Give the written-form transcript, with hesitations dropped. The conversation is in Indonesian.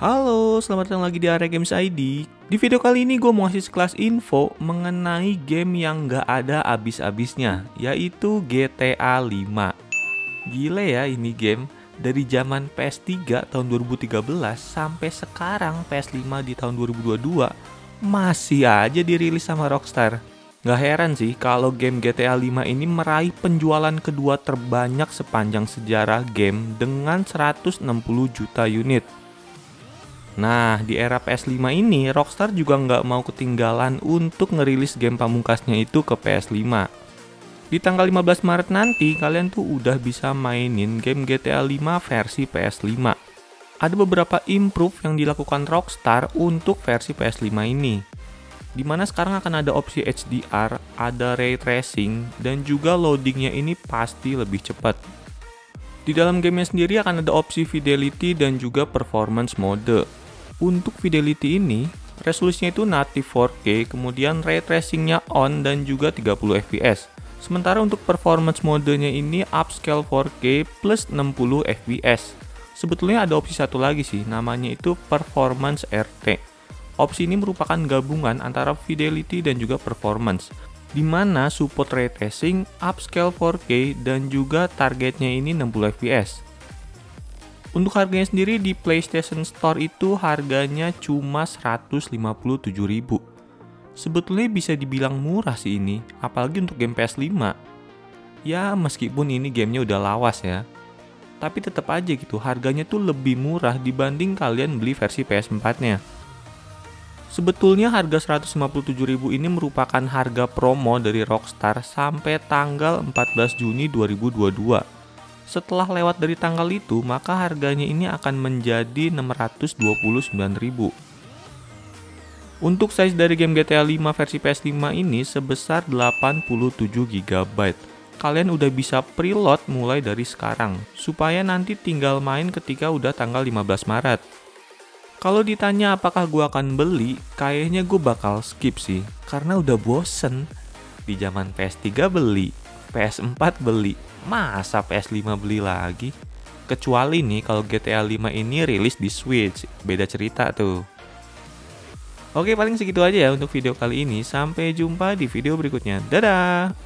Halo, selamat datang lagi di Area Games ID. Di video kali ini gue mau ngasih sekelas info mengenai game yang gak ada abis-abisnya, yaitu GTA 5. Gile ya ini game, dari zaman PS3 tahun 2013 sampai sekarang PS5 di tahun 2022, masih aja dirilis sama Rockstar. Gak heran sih kalau game GTA 5 ini meraih penjualan kedua terbanyak sepanjang sejarah game dengan 160 juta unit. Nah, di era PS5 ini, Rockstar juga nggak mau ketinggalan untuk ngerilis game pamungkasnya itu ke PS5. Di tanggal 15 Maret nanti, kalian tuh udah bisa mainin game GTA 5 versi PS5. Ada beberapa improve yang dilakukan Rockstar untuk versi PS5 ini. Dimana sekarang akan ada opsi HDR, ada ray tracing, dan juga loadingnya ini pasti lebih cepat. Di dalam gamenya sendiri akan ada opsi fidelity dan juga performance mode. Untuk fidelity ini, resolusinya itu native 4K, kemudian ray tracingnya on dan juga 30 fps. Sementara untuk performance modenya ini upscale 4K plus 60 fps. Sebetulnya ada opsi satu lagi sih, namanya itu performance RT. Opsi ini merupakan gabungan antara fidelity dan juga performance, di mana support ray tracing, upscale 4K, dan juga targetnya ini 60 fps. Untuk harganya sendiri di PlayStation Store itu harganya cuma 157.000. Sebetulnya bisa dibilang murah sih ini, apalagi untuk game PS5. Ya meskipun ini gamenya udah lawas ya, tapi tetap aja gitu harganya tuh lebih murah dibanding kalian beli versi PS4-nya. Sebetulnya harga 157.000 ini merupakan harga promo dari Rockstar sampai tanggal 14 Juni 2022. Setelah lewat dari tanggal itu, maka harganya ini akan menjadi 629.000. Untuk size dari game GTA 5 versi PS5 ini sebesar 87 GB. Kalian udah bisa preload mulai dari sekarang, supaya nanti tinggal main ketika udah tanggal 15 Maret. Kalau ditanya apakah gue akan beli, kayaknya gue bakal skip sih, karena udah bosen. Di zaman PS3 beli, PS4 beli, masa PS5 beli lagi? Kecuali nih kalau GTA 5 ini rilis di Switch, beda cerita tuh. Oke, paling segitu aja ya untuk video kali ini. Sampai jumpa di video berikutnya. Dadah!